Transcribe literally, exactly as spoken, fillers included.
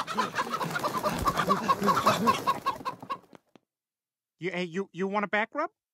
You, hey, you, you want a back rub?